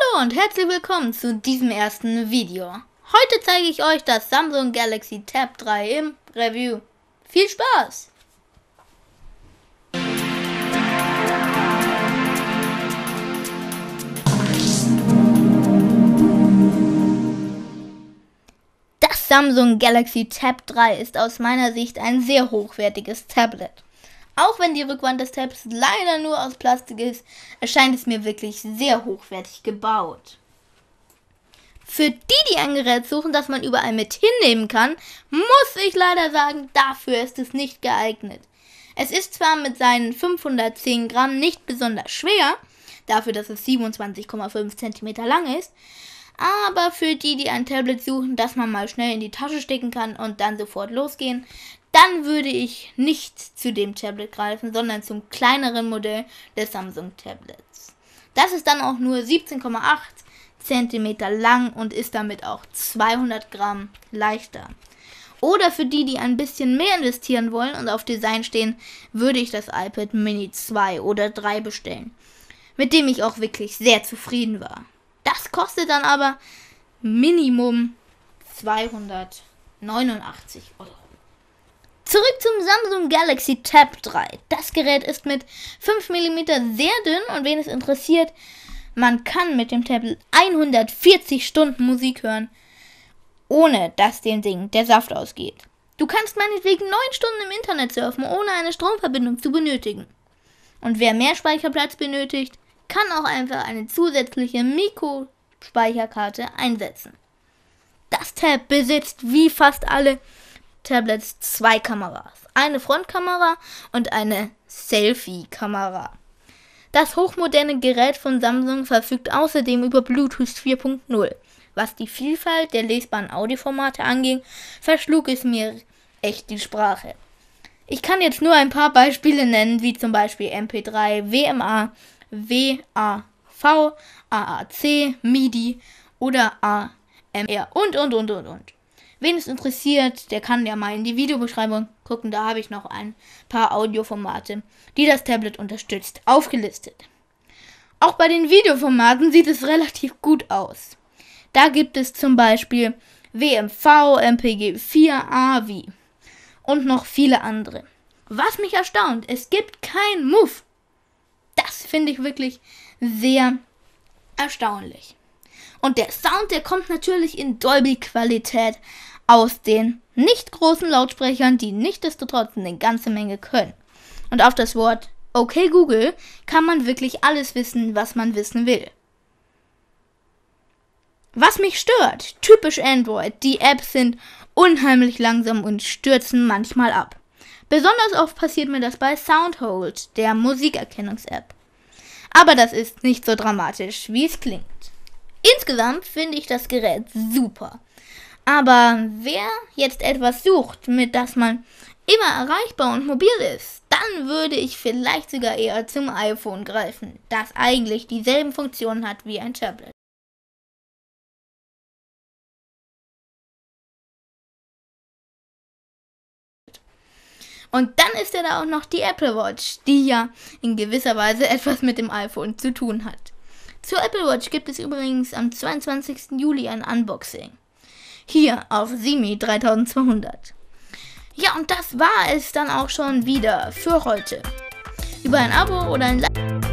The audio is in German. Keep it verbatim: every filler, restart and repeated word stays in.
Hallo und herzlich willkommen zu diesem ersten Video. Heute zeige ich euch das Samsung Galaxy Tab drei im Review. Viel Spaß! Das Samsung Galaxy Tab drei ist aus meiner Sicht ein sehr hochwertiges Tablet. Auch wenn die Rückwand des Tabs leider nur aus Plastik ist, erscheint es mir wirklich sehr hochwertig gebaut. Für die, die ein Gerät suchen, das man überall mit hinnehmen kann, muss ich leider sagen, dafür ist es nicht geeignet. Es ist zwar mit seinen fünfhundertzehn Gramm nicht besonders schwer, dafür, dass es siebenundzwanzig Komma fünf Zentimeter lang ist, aber für die, die ein Tablet suchen, das man mal schnell in die Tasche stecken kann und dann sofort losgehen, dann würde ich nicht zu dem Tablet greifen, sondern zum kleineren Modell des Samsung Tablets. Das ist dann auch nur siebzehn Komma acht Zentimeter lang und ist damit auch zweihundert Gramm leichter. Oder für die, die ein bisschen mehr investieren wollen und auf Design stehen, würde ich das iPad Mini zwei oder drei bestellen, mit dem ich auch wirklich sehr zufrieden war. Das kostet dann aber Minimum zweihundertneunundachtzig Euro. Zurück zum Samsung Galaxy Tab drei. Das Gerät ist mit fünf Millimeter sehr dünn und wen es interessiert, man kann mit dem Tablet hundertvierzig Stunden Musik hören, ohne dass dem Ding der Saft ausgeht. Du kannst meinetwegen neun Stunden im Internet surfen, ohne eine Stromverbindung zu benötigen. Und wer mehr Speicherplatz benötigt, kann auch einfach eine zusätzliche Mikrospeicherkarte einsetzen. Das Tab besitzt wie fast alle Tablets zwei Kameras, eine Frontkamera und eine Selfie-Kamera. Das hochmoderne Gerät von Samsung verfügt außerdem über Bluetooth vier Punkt null. Was die Vielfalt der lesbaren Audioformate anging, verschlug es mir echt die Sprache. Ich kann jetzt nur ein paar Beispiele nennen, wie zum Beispiel M P drei, W M A, W A V, A A C, MIDI oder A M R und und und und und. Wen es interessiert, der kann ja mal in die Videobeschreibung gucken, da habe ich noch ein paar Audioformate, die das Tablet unterstützt, aufgelistet. Auch bei den Videoformaten sieht es relativ gut aus. Da gibt es zum Beispiel W M V, M P G vier, A V I und noch viele andere. Was mich erstaunt, es gibt kein Move. Das finde ich wirklich sehr erstaunlich. Und der Sound, der kommt natürlich in Dolby-Qualität aus den nicht großen Lautsprechern, die nichtsdestotrotz eine ganze Menge können. Und auf das Wort Okay Google kann man wirklich alles wissen, was man wissen will. Was mich stört, typisch Android, die Apps sind unheimlich langsam und stürzen manchmal ab. Besonders oft passiert mir das bei Soundhold, der Musikerkennungs-App. Aber das ist nicht so dramatisch, wie es klingt. Insgesamt finde ich das Gerät super. Aber wer jetzt etwas sucht, mit das man immer erreichbar und mobil ist, dann würde ich vielleicht sogar eher zum iPhone greifen, das eigentlich dieselben Funktionen hat wie ein Tablet. Und dann ist ja da auch noch die Apple Watch, die ja in gewisser Weise etwas mit dem iPhone zu tun hat. Zur Apple Watch gibt es übrigens am zweiundzwanzigsten Juli ein Unboxing. Hier auf Simi dreitausendzweihundert. Ja, und das war es dann auch schon wieder für heute. Über ein Abo oder ein Like